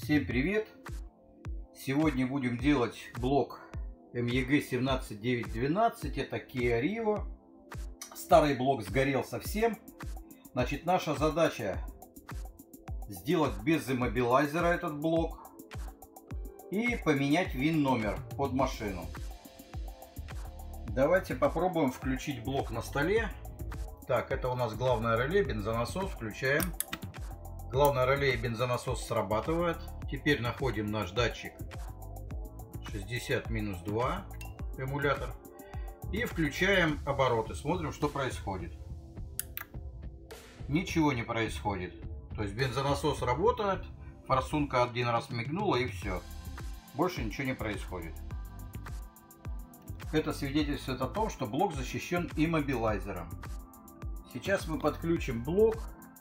Всем привет! Сегодня будем делать блок MEG 17912. Это Kia Rio. Старый блок сгорел совсем. Значит, наша задача сделать без иммобилайзера этот блок и поменять VIN номер под машину. Давайте попробуем включить блок на столе. Так, это у нас главное реле, бензонасос. Включаем. Главное реле и бензонасос срабатывает. Теперь находим наш датчик 60-2 эмулятор и включаем обороты. Смотрим, что происходит. Ничего не происходит. То есть бензонасос работает, форсунка один раз мигнула и все. Больше ничего не происходит. Это свидетельствует о том, что блок защищен иммобилайзером. Сейчас мы подключим блок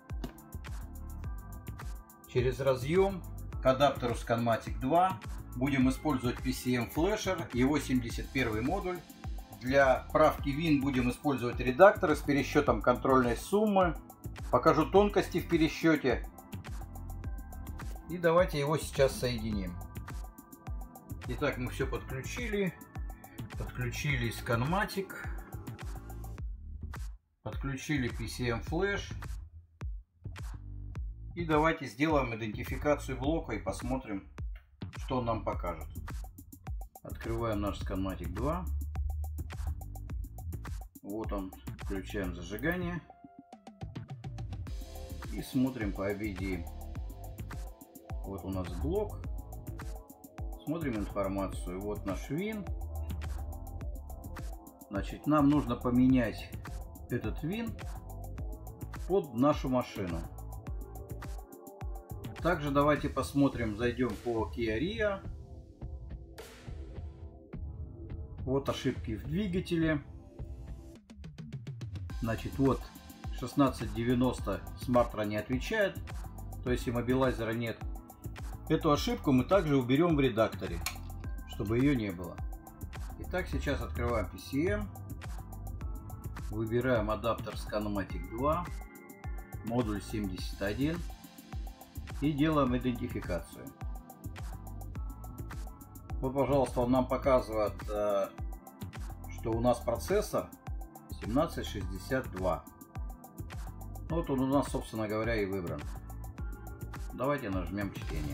через разъем к адаптеру Scanmatic 2. Будем использовать PCM флешер и 81 модуль. Для правки VIN будем использовать редакторы с пересчетом контрольной суммы. Покажу тонкости в пересчете. И давайте его сейчас соединим. Итак, мы все подключили. Подключили Scanmatic. Подключили PCM флеш. И давайте сделаем идентификацию блока и посмотрим, что он нам покажет. Открываем наш Scanmatic 2. Вот он. Включаем зажигание. И смотрим по OBD. Вот у нас блок. Смотрим информацию. Вот наш VIN. Значит, нам нужно поменять этот VIN под нашу машину. Также давайте посмотрим, зайдем по Kia Rio. Вот ошибки в двигателе. Значит, вот 1690 Smartra не отвечает, то есть иммобилайзера нет. Эту ошибку мы также уберем в редакторе, чтобы ее не было. Итак, сейчас открываем PCM. Выбираем адаптер Scanmatic 2, модуль 71. И делаем идентификацию. Вот, пожалуйста, он нам показывает, что у нас процессор 1762. Вот он у нас, собственно говоря, и выбран. Давайте нажмем чтение.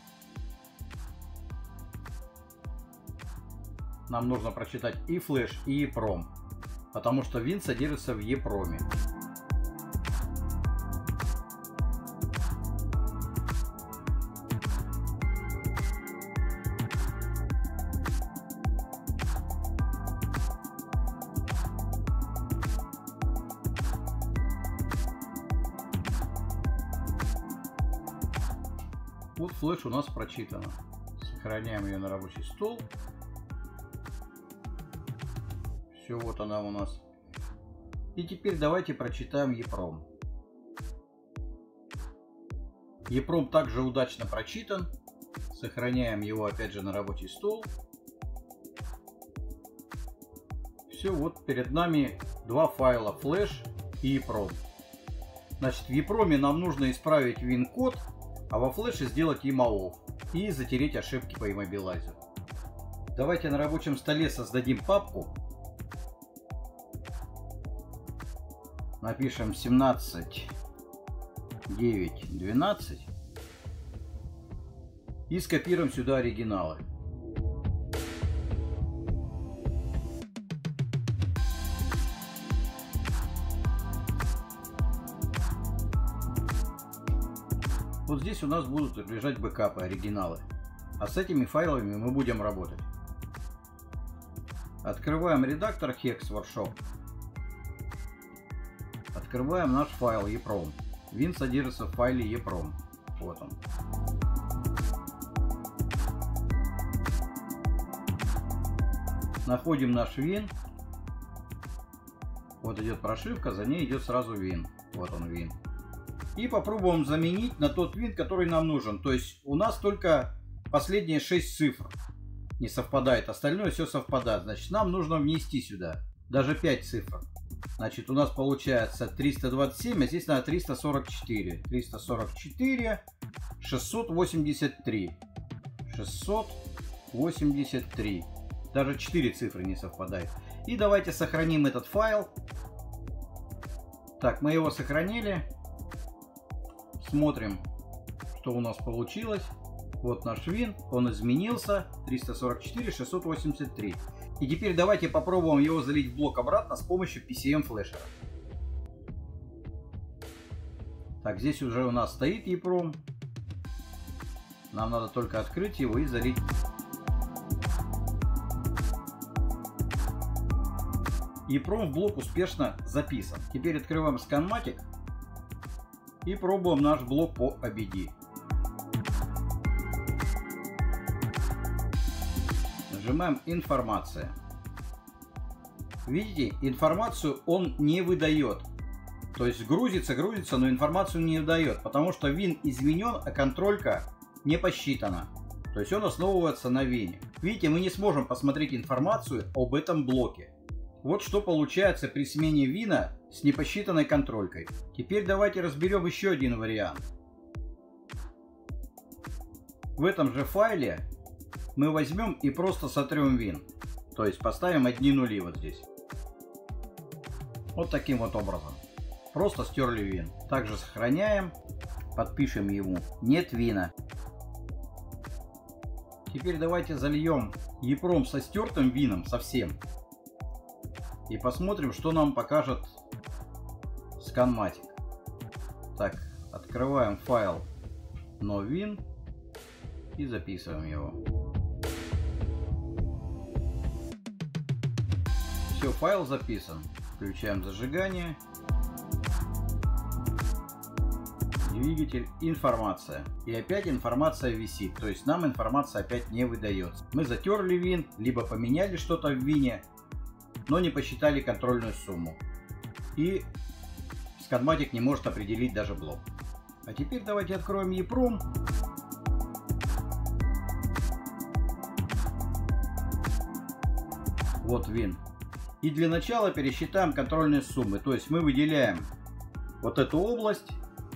Нам нужно прочитать и флеш, и EEPROM, потому что VIN содержится в EEPROM. Вот флеш у нас прочитано. Сохраняем ее на рабочий стол. Все, вот она у нас. И теперь давайте прочитаем EEPROM. EEPROM также удачно прочитан. Сохраняем его опять же на рабочий стол. Все, вот перед нами два файла, флеш и EEPROM. Значит, в EEPROM нам нужно исправить VIN-код, а во флеше сделать IMAOFF и затереть ошибки по иммобилайзеру. Давайте на рабочем столе создадим папку. Напишем 17.9.12 и скопируем сюда оригиналы. Вот здесь у нас будут лежать бэкапы, оригиналы. А с этими файлами мы будем работать. Открываем редактор Hex Workshop. Открываем наш файл EEPROM. VIN содержится в файле EEPROM. Вот он. Находим наш VIN. Вот идет прошивка, за ней идет сразу VIN. Вот он VIN. И попробуем заменить на тот VIN, который нам нужен. То есть у нас только последние 6 цифр не совпадает, остальное все совпадает. Значит, нам нужно внести сюда даже 5 цифр. Значит, у нас получается 327, а здесь надо 344. 344 683. 683. Даже 4 цифры не совпадают. И давайте сохраним этот файл. Так, мы его сохранили. Смотрим, что у нас получилось. Вот наш вин, он изменился. 344 683. И теперь давайте попробуем его залить в блок обратно с помощью PCM флешера. Так, здесь уже у нас стоит EEPROM. Нам надо только открыть его и залить. EEPROM в блок успешно записан. Теперь открываем ScanMatic и пробуем наш блок по ABD. Нажимаем «Информация». Видите, информацию он не выдает. То есть грузится, но информацию не выдает, потому что вин изменен, а контролька не посчитана. То есть он основывается на вине. Видите, мы не сможем посмотреть информацию об этом блоке. Вот что получается при смене вина с непосчитанной контролькой. Теперь давайте разберем еще один вариант. В этом же файле мы возьмем и просто сотрем вин. То есть поставим одни нули вот здесь. Вот таким вот образом. Просто стерли вин. Также сохраняем. Подпишем ему «Нет вина». Теперь давайте зальем EEPROM со стертым вином совсем. И посмотрим, что нам покажет ScanMatic. Так, открываем файл NoVin и записываем его. Все, файл записан. Включаем зажигание. Двигатель, информация. И опять информация висит. То есть нам информация опять не выдается. Мы затерли вин, либо поменяли что-то в вине, но не посчитали контрольную сумму. И ScanMatic не может определить даже блок. А теперь давайте откроем EEPROM. Вот вин. И для начала пересчитаем контрольные суммы. То есть мы выделяем вот эту область.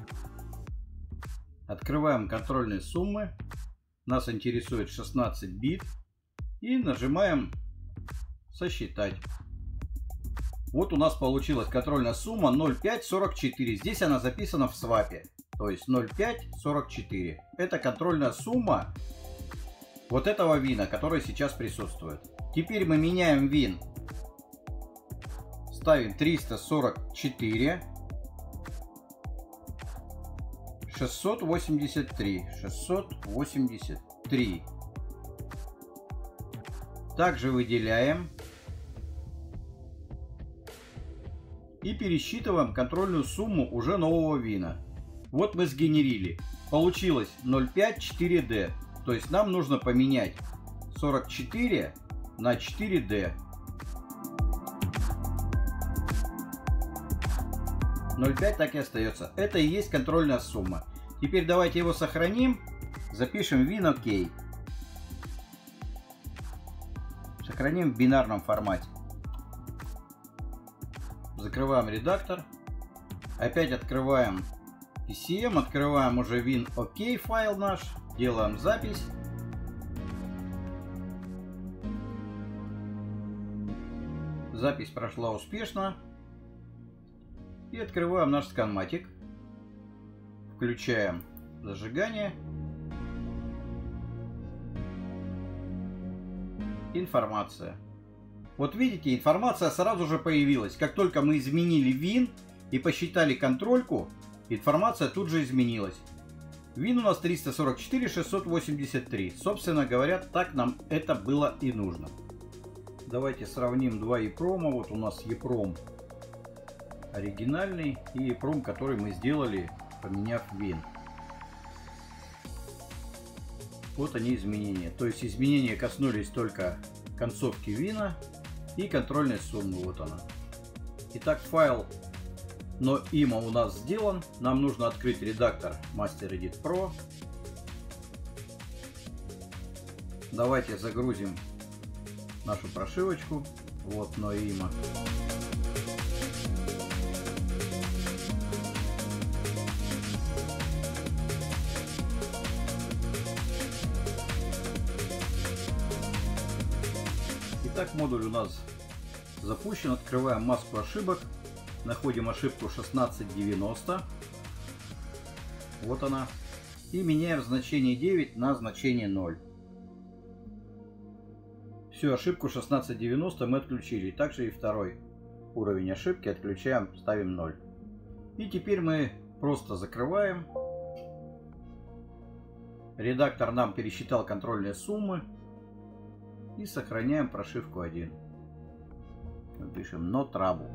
Открываем контрольные суммы. Нас интересует 16 бит. И нажимаем «Сосчитать». Вот у нас получилась контрольная сумма 0,544. Здесь она записана в свапе. То есть 0,544. Это контрольная сумма вот этого вина, который сейчас присутствует. Теперь мы меняем вин. Ставим 344. 683. 683. Также выделяем. И пересчитываем контрольную сумму уже нового вина. Вот мы сгенерили. Получилось 0,5-4D. То есть нам нужно поменять 44 на 4D. 0,5 так и остается. Это и есть контрольная сумма. Теперь давайте его сохраним. Запишем вин ОК. Сохраним в бинарном формате. Закрываем редактор. Опять открываем PCM. Открываем уже win OK файл наш. Делаем запись. Запись прошла успешно. И открываем наш ScanMatic. Включаем зажигание. Информация. Вот видите, информация сразу же появилась. Как только мы изменили вин и посчитали контрольку, информация тут же изменилась. Вин у нас 344 683. Собственно говоря, так нам это было и нужно. Давайте сравним два EEPROM. Вот у нас EEPROM оригинальный и EEPROM, который мы сделали, поменяв вин. Вот они изменения. То есть изменения коснулись только концовки вина и контрольной суммы. Вот она. Итак, файл NoIMA у нас сделан. Нам нужно открыть редактор MasterEdit Pro. Давайте загрузим нашу прошивочку. Вот NoIMA. Итак, модуль у нас запущен. Открываем маску ошибок. Находим ошибку 1690. Вот она. И меняем значение 9 на значение 0. Всю ошибку 1690 мы отключили. Также и второй уровень ошибки отключаем, ставим 0. И теперь мы просто закрываем. Редактор нам пересчитал контрольные суммы. И сохраняем прошивку 1. Пишем No Trouble.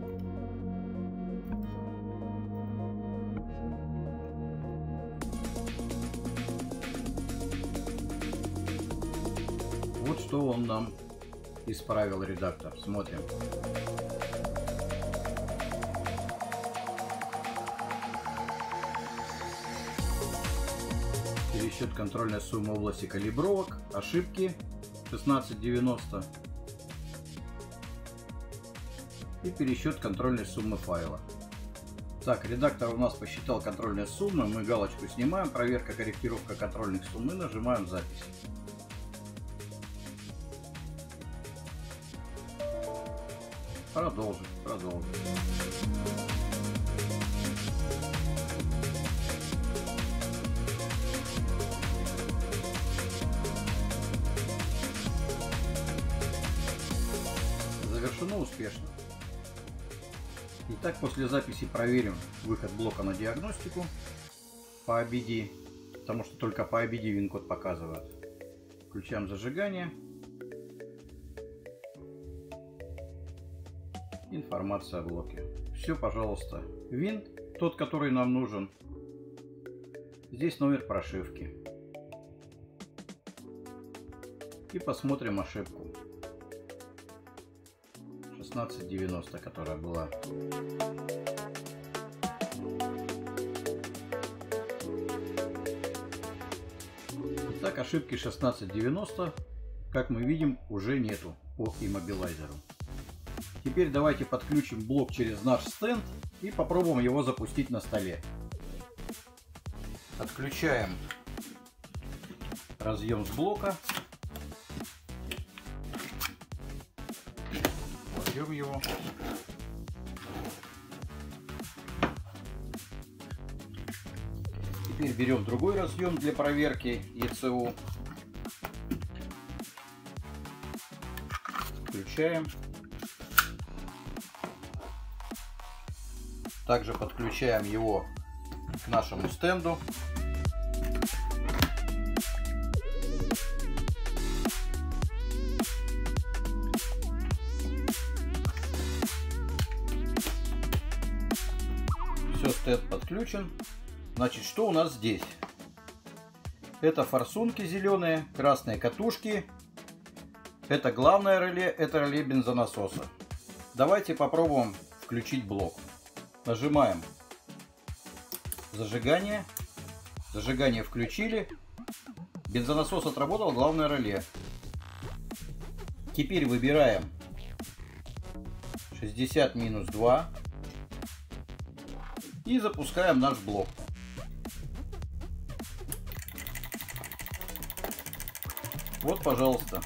Вот что он нам исправил, редактор. Смотрим. Пересчет контрольной суммы области калибровок, ошибки 1690 и пересчет контрольной суммы файла. Так, редактор у нас посчитал контрольные суммы, мы галочку снимаем, проверка, корректировка контрольных сумм, и нажимаем запись. Продолжить. Завершено успешно. Итак, после записи проверим выход блока на диагностику по ABD, потому что только по ABD WinCode показывает. Включаем зажигание. Информация о блоке. Все, пожалуйста. Винт, тот, который нам нужен. Здесь номер прошивки. И посмотрим ошибку. 1690, которая была. Итак, ошибки 1690, как мы видим, уже нету по иммобилайзеру. Теперь давайте подключим блок через наш стенд и попробуем его запустить на столе. Отключаем разъем с блока. Кладем его. Теперь берем другой разъем для проверки ECU. Включаем. Также подключаем его к нашему стенду. Все, стенд подключен. Значит, что у нас здесь? Это форсунки зеленые, красные катушки. Это главное реле, это реле бензонасоса. Давайте попробуем включить блок. Нажимаем зажигание. Зажигание включили. Бензонасос отработал, главное реле. Теперь выбираем 60-2 и запускаем наш блок. Вот, пожалуйста.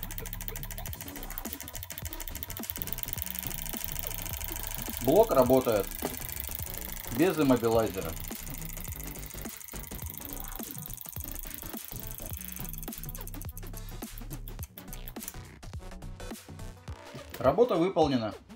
Блок работает без иммобилайзера. Работа выполнена.